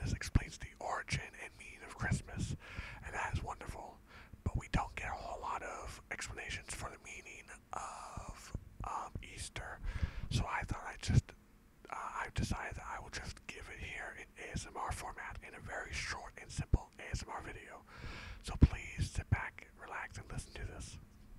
Jesus explains the origin and meaning of Christmas, and that is wonderful. But we don't get a whole lot of explanations for the meaning of Easter. So I thought I've decided that I will just give it here in ASMR format in a very short and simple ASMR video. So please sit back, relax, and listen to this.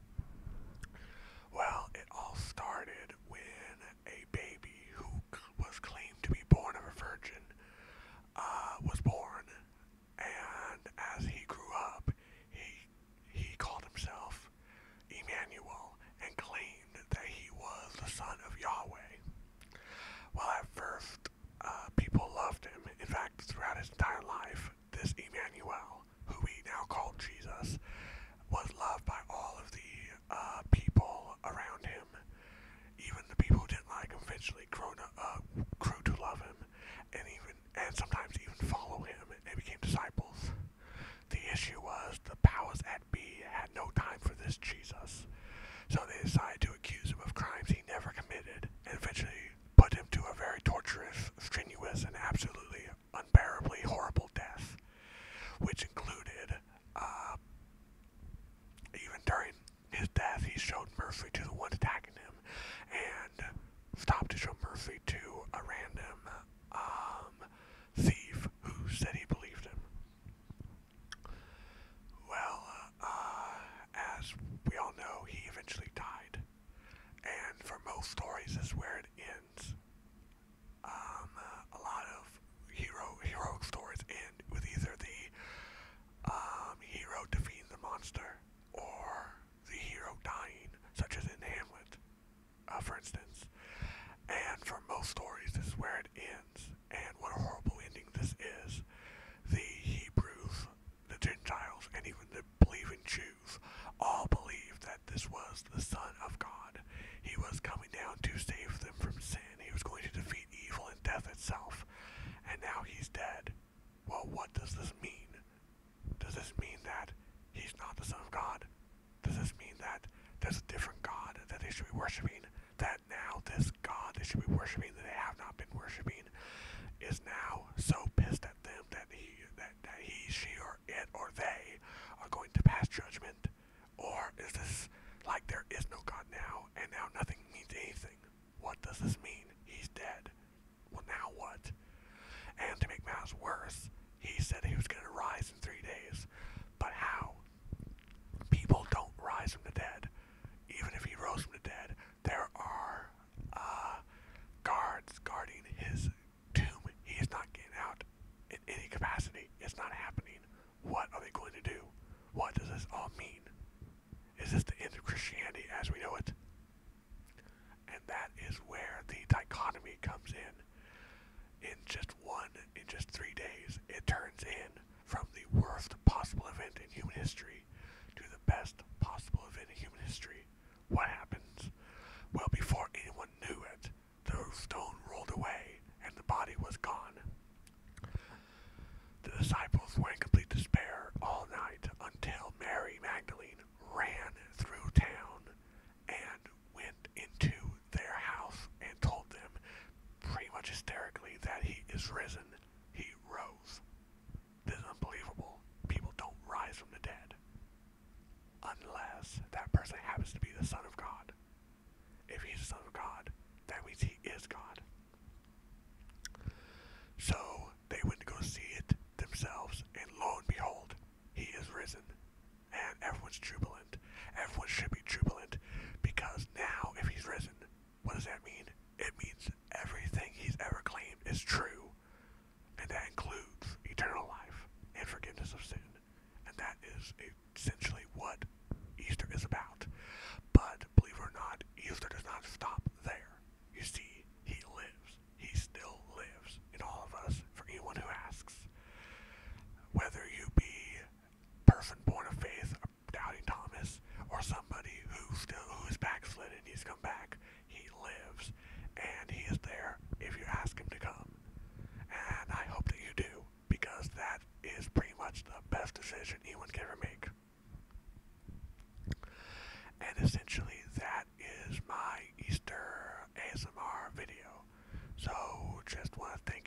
Well, it all started when a baby who was claimed to be born of a virgin was born, and as he grew up, he called himself Emmanuel and claimed that he was the son of Yahweh. Well, at first, people loved him. In fact, throughout his entire life, this Emmanuel, who we now call Jesus, was loved by all of the people around him. Even the people who didn't like him eventually grew to love him, and sometimes even follow him and became disciples. The issue was the powers that be had no time for this Jesus, so they decided to accuse him of crimes he never committed, and eventually put him to a very torturous, strenuous, and absolutely unbearably horrible death, which included, even during his death, he showed mercy to the one attacking him, and stopped to show mercy to a random thief who said he believed him. Well, as we all know, he eventually died, and for most stories, this is where it ends. A lot of heroic stories end with either the hero defeating the monster or the hero dying, such as in Hamlet, for instance. And for most stories, this is where it ends. And what a horrible ending this is. The Hebrews, the Gentiles, and even the believing Jews all believed that this was the Son of God. He was coming down to save them from sin. He was going to defeat evil and death itself. And now he's dead. Well, what does this mean? Does this mean that he's not the Son of God? Does this mean that there's a different God that they should be worshiping? That now this God they should be worshiping that they have not been worshiping is now so pissed at them that he, she, or it, or they are going to pass judgment? Or is this like there is no God now, and now nothing means anything? What does this mean? He's dead. Well, now what? And to make matters worse, he said he was going to rise in 3 days. But how? People don't rise from the dead. Even if he rose from the dead, there are guards guarding his tomb. He is not getting out in any capacity. It's not happening. What are they going to do? What does this all mean? Is this the end of Christianity as we know it? And that is where the dichotomy comes in. In just 3 days, it turns in from the worst possible event in human history to the best possible event in human history. What happens? Well, before anyone knew it, the stone rolled away and the body was gone. The disciples were in complete despair all night until Mary Magdalene ran through town and went into their house and told them, pretty much hysterically, that he is risen. He rose. This is unbelievable. People don't rise from the dead unless that person happens to be the Son of God. If he's the Son of God, that means he is God. So they went to go see it themselves, and lo and behold, he is risen. And everyone's jubilant. Everyone should be jubilant, because now if he's risen, what does that mean? It means everything he's ever claimed is true, and that includes eternal life and forgiveness of sin. And that is essentially what Easter is about. But believe it or not, Easter does not stop there. You see, he lives. He still lives in all of us, for anyone who asks. Whether you be a person born of faith, or doubting Thomas, or somebody who is backslidden, he's come back, he lives, and he is there if you ask him to come. And I hope that you do, because that is pretty much the best decision anyone can ever make. And essentially, that is my Easter ASMR video. So, just want to thank